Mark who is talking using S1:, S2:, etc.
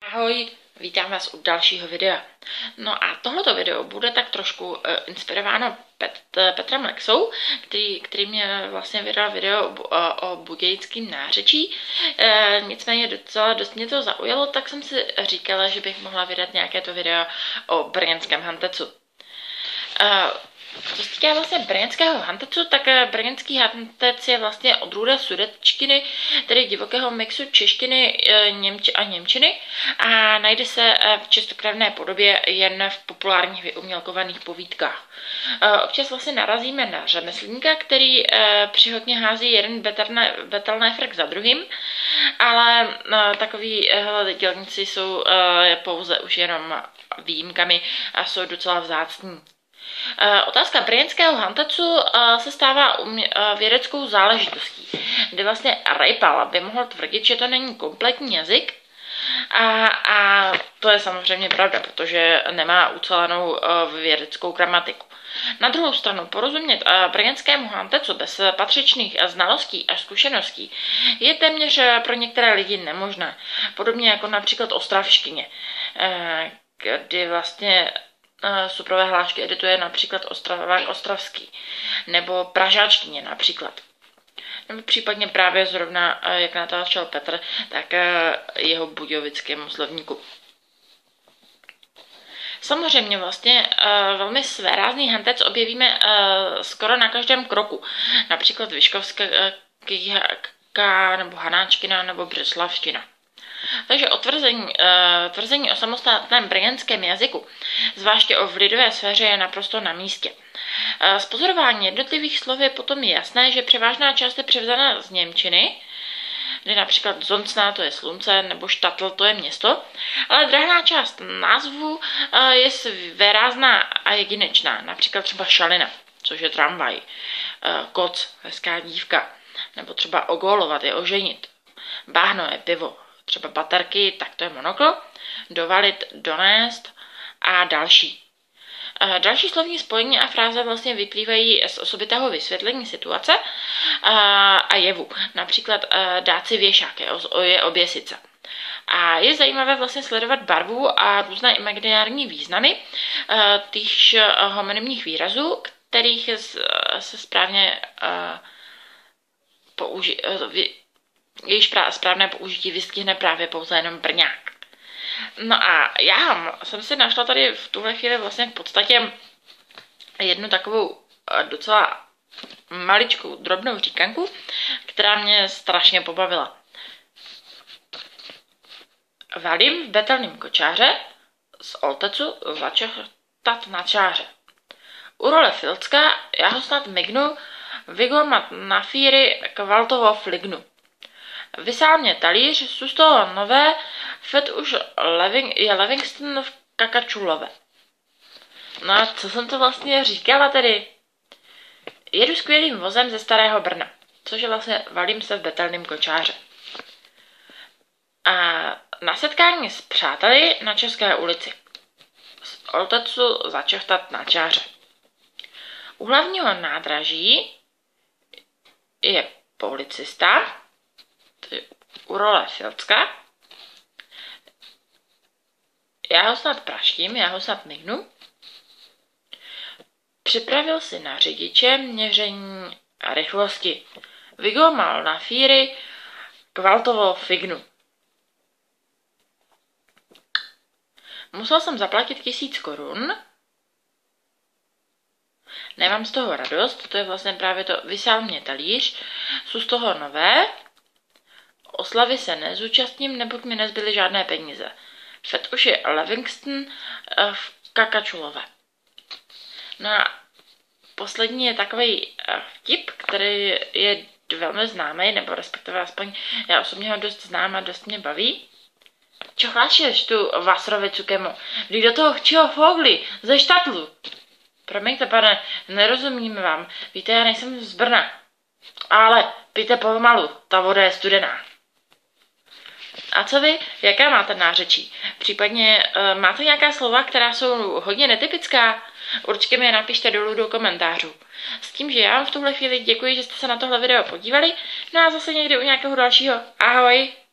S1: Ahoj, vítám vás u dalšího videa. No a tohleto video bude tak trošku inspirováno Petrem Lexou, který mě vlastně vydal video o budějickém nářečí. Nicméně docela dost mě to zaujalo, tak jsem si říkala, že bych mohla vydat nějaké to video o brněnském hantecu. Co se týká vlastně brněnského hantecu, tak brněnský hantec je vlastně odrůda sudetštiny, tedy divokého mixu češtiny a němčiny a najde se v čistokrevné podobě jen v populárních vyumělkovaných povídkách. Občas vlastně narazíme na řemeslníka, který přihotně hází jeden betelnéfrk za druhým, ale takový dělníci jsou pouze už jenom výjimkami a jsou docela vzácní. Otázka brněnského hantecu se stává vědeckou záležitostí, kdy vlastně Rejpal by mohl tvrdit, že to není kompletní jazyk a to je samozřejmě pravda, protože nemá ucelenou vědeckou gramatiku. Na druhou stranu porozumět brněnskému hantecu bez patřičných znalostí a zkušeností je téměř pro některé lidi nemožné, podobně jako například ostravštině, kdy vlastně suprové hlášky edituje například Ostravák Ostravský, nebo pražáčtině například. Nebo případně právě zrovna, jak natáčel Petr, tak jeho budějovickému slovníku. Samozřejmě vlastně velmi svérázný hantec objevíme skoro na každém kroku. Například Vyškovská nebo Hanáčkina nebo Břeslavština. Takže tvrzení o samostatném brněnském jazyku, zvláště o v lidové sféře, je naprosto na místě. Z pozorování jednotlivých slov je potom jasné, že převážná část je převzaná z němčiny, kdy například Zonsná to je slunce, nebo Štatl to je město, ale drahná část názvu je svérázná a jedinečná, například třeba Šalina, což je tramvaj, Koc, hezká dívka, nebo třeba ogolovat je oženit, Báhno je pivo, třeba baterky, tak to je monokl, dovalit, donést a další. Další slovní spojení a fráze vlastně vyplývají z osobitého vysvětlení situace a jevu. Například dát si věšák je oběsice. A je zajímavé vlastně sledovat barvu a různé imaginární významy týchž homonymních výrazů, kterých se správně jejíž správné použití vystihne právě pouze jenom Brňák. No a já jsem si našla tady v tuhle chvíli vlastně v podstatě jednu takovou docela maličkou, drobnou říkanku, která mě strašně pobavila. Valím v betelným kočáře z Oltecu začechtat na čáře. U role Filcka já ho snad mignu, vygomat na fíry kvaltovo flignu. Vysál mě talíř, z toho nové, fet už je Livingston v Kakačulove. No a co jsem to vlastně říkala tedy? Jedu skvělým vozem ze Starého Brna, což je vlastně valím se v betelným kočáře. A na setkání s přáteli na České ulici. Z Oltecu začechtat na čáře. U hlavního nádraží je policista, u role Filcka. Já ho snad praštím, já ho snad mignu. Připravil si na řidiče měření rychlosti. Vygomal na fíry kvaltovou fignu. Musel jsem zaplatit 1000 korun. Nemám z toho radost, to je vlastně právě to vysál mě talíř, jsou z toho nové. Oslavy se nezúčastním, neboť mi nezbyly žádné peníze. Fet už je Livingston v Kakačulove. No a poslední je takový vtip, který je velmi známý, nebo respektive aspoň já osobně ho dost znám a dost mě baví. Čo chlášeš tu Vasrovicu kemu? Vždyť do toho chčího fogli ze Štatlu. Promiňte, pane, nerozumím vám. Víte, já nejsem z Brna. Ale pijte pomalu, ta voda je studená. A co vy? Jaká máte nářečí? Případně máte nějaká slova, která jsou hodně netypická? Určitě mi je napište dolů do komentářů. S tím, že já vám v tuhle chvíli děkuji, že jste se na tohle video podívali. No a zase někdy u nějakého dalšího. Ahoj!